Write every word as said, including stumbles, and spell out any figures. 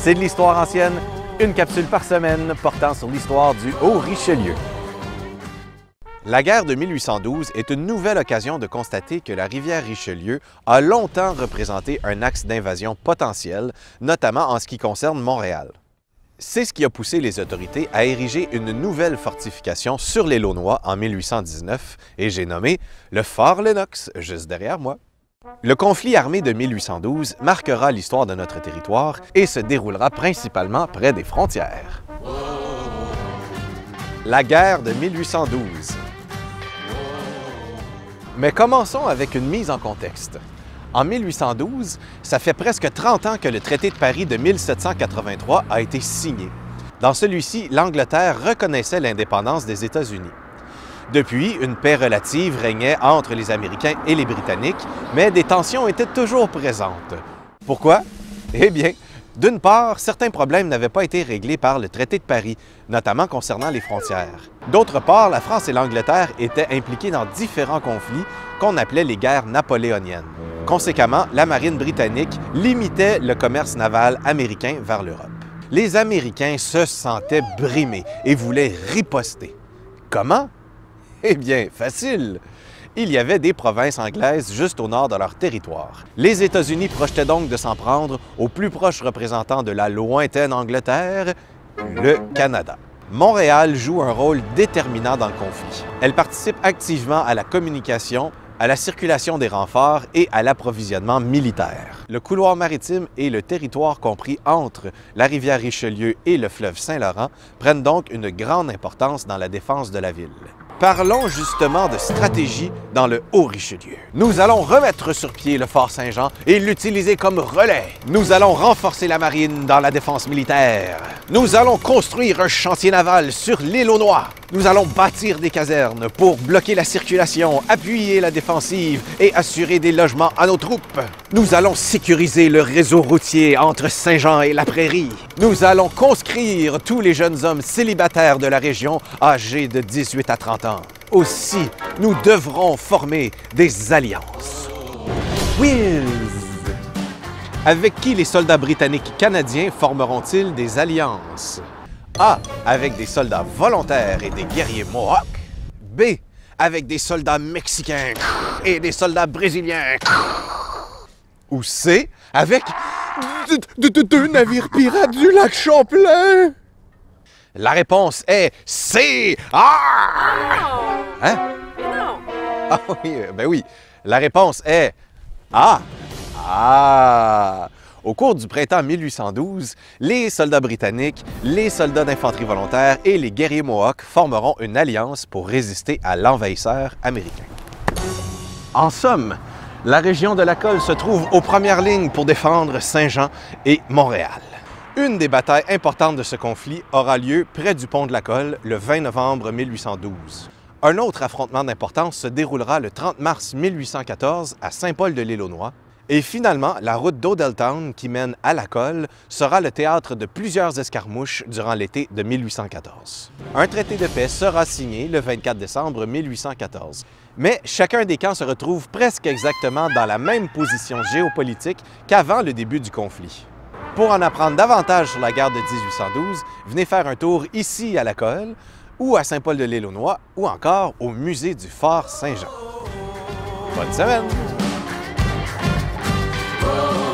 C'est de l'histoire ancienne, une capsule par semaine portant sur l'histoire du Haut-Richelieu. La guerre de mille huit cent douze est une nouvelle occasion de constater que la rivière Richelieu a longtemps représenté un axe d'invasion potentiel, notamment en ce qui concerne Montréal. C'est ce qui a poussé les autorités à ériger une nouvelle fortification sur les Launois en mille huit cent dix-neuf, et j'ai nommé le Fort Lennox, juste derrière moi. Le conflit armé de mille huit cent douze marquera l'histoire de notre territoire et se déroulera principalement près des frontières. La guerre de mille huit cent douze. Mais commençons avec une mise en contexte. En mille huit cent douze, ça fait presque trente ans que le traité de Paris de mille sept cent quatre-vingt-trois a été signé. Dans celui-ci, l'Angleterre reconnaissait l'indépendance des États-Unis. Depuis, une paix relative régnait entre les Américains et les Britanniques, mais des tensions étaient toujours présentes. Pourquoi? Eh bien, d'une part, certains problèmes n'avaient pas été réglés par le traité de Paris, notamment concernant les frontières. D'autre part, la France et l'Angleterre étaient impliquées dans différents conflits qu'on appelait les guerres napoléoniennes. Conséquemment, la marine britannique limitait le commerce naval américain vers l'Europe. Les Américains se sentaient brimés et voulaient riposter. Comment? Eh bien, facile! Il y avait des provinces anglaises juste au nord de leur territoire. Les États-Unis projetaient donc de s'en prendre au plus proche représentant de la lointaine Angleterre, le Canada. Montréal joue un rôle déterminant dans le conflit. Elle participe activement à la communication, à la circulation des renforts et à l'approvisionnement militaire. Le couloir maritime et le territoire compris entre la rivière Richelieu et le fleuve Saint-Laurent prennent donc une grande importance dans la défense de la ville. Parlons justement de stratégie dans le Haut-Richelieu. Nous allons remettre sur pied le Fort Saint-Jean et l'utiliser comme relais. Nous allons renforcer la marine dans la défense militaire. Nous allons construire un chantier naval sur l'île aux Noix. Nous allons bâtir des casernes pour bloquer la circulation, appuyer la défensive et assurer des logements à nos troupes. Nous allons sécuriser le réseau routier entre Saint-Jean et la Prairie. Nous allons conscrire tous les jeunes hommes célibataires de la région âgés de dix-huit à trente ans. Aussi, nous devrons former des alliances. Whiz! Avec qui les soldats britanniques canadiens formeront-ils des alliances? A. Avec des soldats volontaires et des guerriers Mohawks. B. Avec des soldats mexicains et des soldats brésiliens. Ou C. Avec deux navires pirates du lac Champlain. La réponse est C. Ah! Hein? Non! Ah oui, ben oui. La réponse est A. Ah! Au cours du printemps mille huit cent douze, les soldats britanniques, les soldats d'infanterie volontaire et les guerriers Mohawks formeront une alliance pour résister à l'envahisseur américain. En somme, la région de la Colle se trouve aux premières lignes pour défendre Saint-Jean et Montréal. Une des batailles importantes de ce conflit aura lieu près du pont de la Colle le vingt novembre mille huit cent douze. Un autre affrontement d'importance se déroulera le trente mars mille huit cent quatorze à Saint-Paul-de-l'Île-aux-Noix. Et finalement, la route d'Odelltown qui mène à la Colle sera le théâtre de plusieurs escarmouches durant l'été de mille huit cent quatorze. Un traité de paix sera signé le vingt-quatre décembre mille huit cent quatorze. Mais chacun des camps se retrouve presque exactement dans la même position géopolitique qu'avant le début du conflit. Pour en apprendre davantage sur la guerre de mille huit cent douze, venez faire un tour ici à la Colle, ou à Saint-Paul-de-l'Île-aux-Noix, ou encore au musée du Fort Saint-Jean. Bonne semaine! Oh.